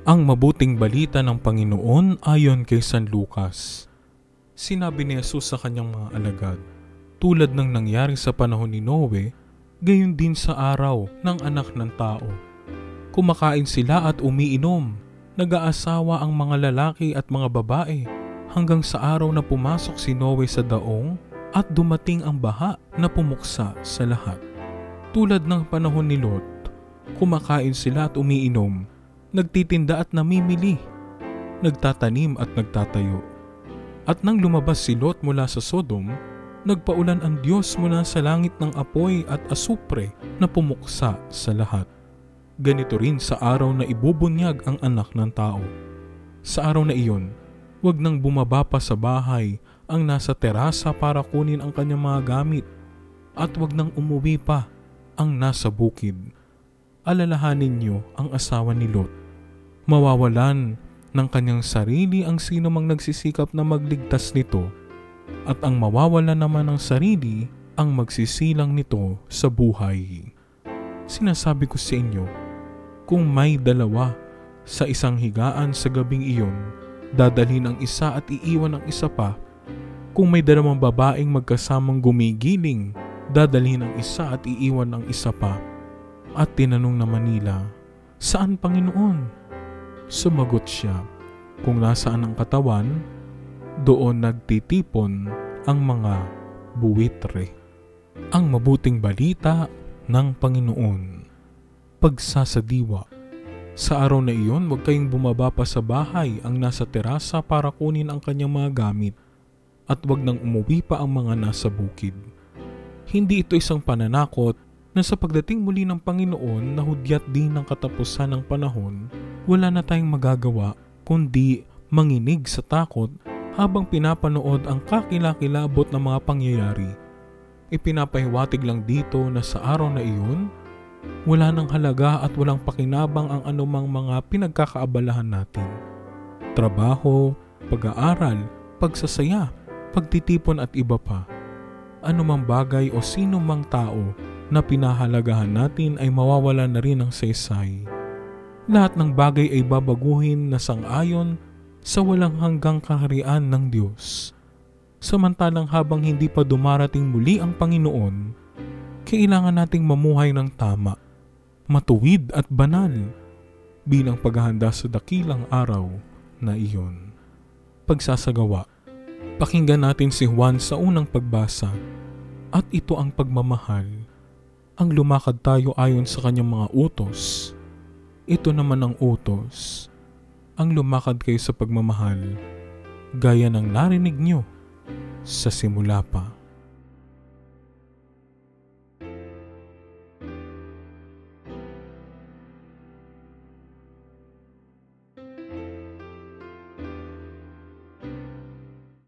Ang mabuting balita ng Panginoon ayon kay San Lucas. Sinabi ni Jesus sa kanyang mga alagad, tulad ng nangyari sa panahon ni Noe, gayon din sa araw ng Anak ng Tao. Kumakain sila at umiinom, nag-aasawa ang mga lalaki at mga babae, hanggang sa araw na pumasok si Noe sa daong at dumating ang baha na pumuksa sa lahat. Tulad ng panahon ni Lot, kumakain sila at umiinom, nagtitinda at namimili, nagtatanim at nagtatayo. At nang lumabas si Lot mula sa Sodom, nagpaulan ang Diyos mula sa langit ng apoy at asupre na pumuksa sa lahat. Ganito rin sa araw na ibubunyag ang Anak ng Tao. Sa araw na iyon, huwag nang bumaba pa sa bahay ang nasa terasa para kunin ang kanyang mga gamit, at huwag nang umuwi pa ang nasa bukid. Alalahanin niyo ang asawa ni Lot. Mawawalan ng kanyang sarili ang sino mang nagsisikap na magligtas nito, at ang mawawalan naman ng sarili ang magsisilang nito sa buhay. Sinasabi ko sa inyo, kung may dalawa sa isang higaan sa gabing iyon, dadalhin ang isa at iiwan ang isa pa. Kung may dalawang babaeng magkasamang gumigiling, dadalhin ang isa at iiwan ang isa pa. At tinanong naman nila, saan, Panginoon? Sumagot siya, kung nasaan ang katawan, doon nagtitipon ang mga buwitre. Ang mabuting balita ng Panginoon. Pagsasadiwa. Sa araw na iyon, huwag kayong bumaba pa sa bahay ang nasa terasa para kunin ang kanyang mga gamit, at huwag nang umuwi pa ang mga nasa bukid. Hindi ito isang pananakot na sa pagdating muli ng Panginoon na hudyat din ng katapusan ng panahon, wala na tayong magagawa kundi manginig sa takot habang pinapanood ang kakilakilabot ng mga pangyayari. Ipinapahiwatig lang dito na sa araw na iyon, wala nang halaga at walang pakinabang ang anumang mga pinagkakaabalahan natin. Trabaho, pag-aaral, pagsasaya, pagtitipon at iba pa. Anumang bagay o sino mang tao na pinahalagahan natin ay mawawala na rin ng saysay. Lahat ng bagay ay babaguhin na sang-ayon sa walang hanggang kaharian ng Diyos. Samantalang habang hindi pa dumarating muli ang Panginoon, kailangan nating mamuhay ng tama, matuwid at banal bilang paghahanda sa dakilang araw na iyon. Pagsasagawa. Pakinggan natin si Juan sa unang pagbasa, at ito ang pagmamahal. Ang lumakad tayo ayon sa kanyang mga utos. Ito naman ang utos. Ang lumakad kayo sa pagmamahal, gaya ng narinig nyo sa simula pa.